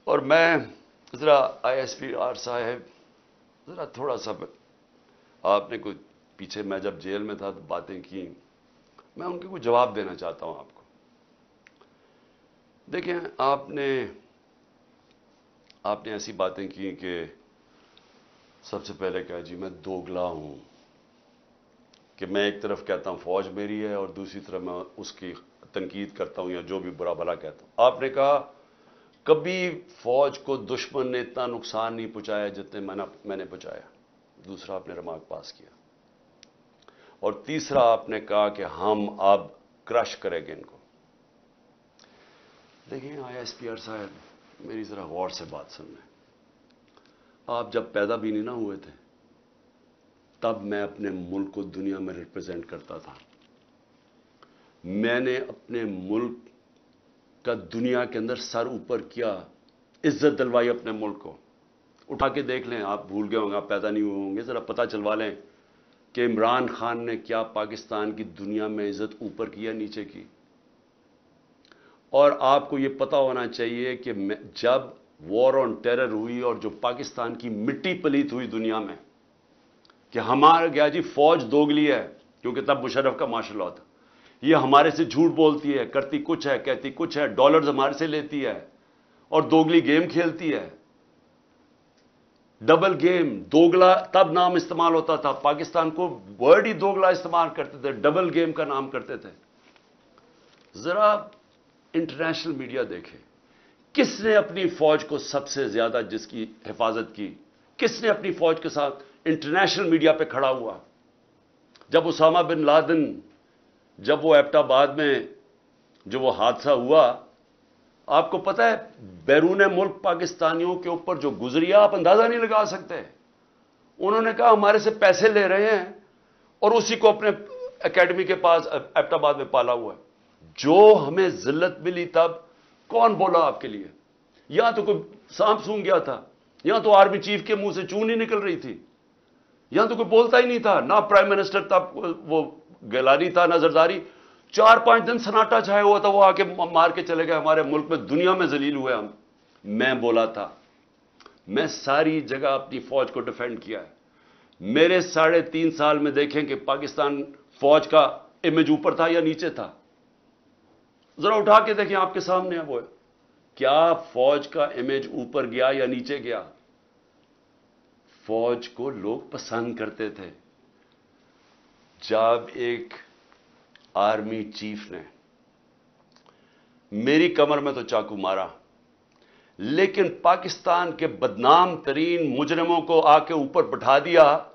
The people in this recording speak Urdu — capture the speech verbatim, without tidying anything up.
اور میں ذرا آئی ایس پی آر صاحب ذرا تھوڑا سا آپ نے کوئی پیچھے میں جب جیل میں تھا تو باتیں کی، میں ان کے کوئی جواب دینا چاہتا ہوں آپ کو. دیکھیں آپ نے آپ نے ایسی باتیں کی کہ سب سے پہلے کہا جی میں دوگلا ہوں، کہ میں ایک طرف کہتا ہوں فوج میری ہے اور دوسری طرف میں اس کی تنقید کرتا ہوں یا جو بھی برا بھلا کہتا ہوں. آپ نے کہا کبھی فوج کو دشمن نے اتنا نقصان نہیں پہنچایا جتنے میں نے پہنچایا. دوسرا آپ نے ریمارک پاس کیا. اور تیسرا آپ نے کہا کہ ہم اب کرش کریں گے ان کو. دیکھیں آئی ایس پی آر صاحب میری ذرا غور سے بات سن لیں. آپ جب پیدا بھی نہیں نہ ہوئے تھے تب میں اپنے ملک کو دنیا میں ریپرزینٹ کرتا تھا. میں نے اپنے ملک کا دنیا کے اندر سر اوپر کیا، عزت دلوائی اپنے ملک کو. اٹھا کے دیکھ لیں، آپ بھول گئے ہوں گے، آپ پیدا نہیں ہوئے ہوں گے، ذرا پتہ چلوا لیں کہ عمران خان نے کیا پاکستان کی دنیا میں عزت اوپر کیا نیچے کی. اور آپ کو یہ پتہ ہونا چاہیے کہ جب وار آن ٹیرر ہوئی اور جو پاکستان کی مٹی پلیت ہوئی دنیا میں کہ ہمارا گیا جی فوج دوگلی ہے، کیونکہ تب مشرف کا مارشل لاء تھا، یہ ہمارے سے جھوٹ بولتی ہے، کرتی کچھ ہے کہتی کچھ ہے، ڈالرز ہمارے سے لیتی ہے اور دوگلی گیم کھیلتی ہے. ڈبل گیم، دوگلا تب نام استعمال ہوتا تھا. پاکستان کو ورڈ ہی دوگلا استعمال کرتے تھے، ڈبل گیم کا نام کرتے تھے. ذرا انٹرنیشنل میڈیا دیکھے، کس نے اپنی فوج کو سب سے زیادہ جس کی حفاظت کی، کس نے اپنی فوج کے ساتھ انٹرنیشنل میڈیا پہ کھڑا ہوا؟ جب اسامہ بن لادن، جب وہ ایبٹ آباد میں جو وہ حادثہ ہوا، آپ کو پتہ ہے بیرون ملک پاکستانیوں کے اوپر جو گزری آپ اندازہ نہیں لگا سکتے. انہوں نے کہا ہمارے سے پیسے لے رہے ہیں اور اسی کو اپنے اکیڈمی کے پاس ایبٹ آباد میں پالا ہوا ہے. جو ہمیں ذلت ملی تب کون بولا آپ کے لیے؟ یہاں تو کوئی سانپ سونگ گیا تھا، یہاں تو آرمی چیف کے منہ سے چون ہی نکل رہی تھی، یہاں تو کوئی بولتا ہی نہیں تھا، نہ پرائم منسٹر تب وہ گیلانی تھا نہ زرداری. چار پانچ دن سناٹا چھایا ہوا تھا، وہ آ کے مار کے چلے گئے. ہمارے ملک میں دنیا میں ذلیل ہوئے ہم. میں بولا تھا، میں ساری جگہ اپنی فوج کو ڈیفینڈ کیا ہے. میرے ساڑھے تین سال میں دیکھیں کہ پاکستان فوج کا امیج اوپر تھا یا نیچے تھا. ذرا اٹھا کے دیکھیں، آپ کے سامنے ہے وہ. کیا فوج کا امیج اوپر گیا یا نیچے گیا؟ فوج کو لوگ پسند کرتے تھے. جب ایک آرمی چیف نے میری کمر میں تو چاقو مارا، لیکن پاکستان کے بدنام ترین مجرموں کو آ کے اوپر بٹھا دیا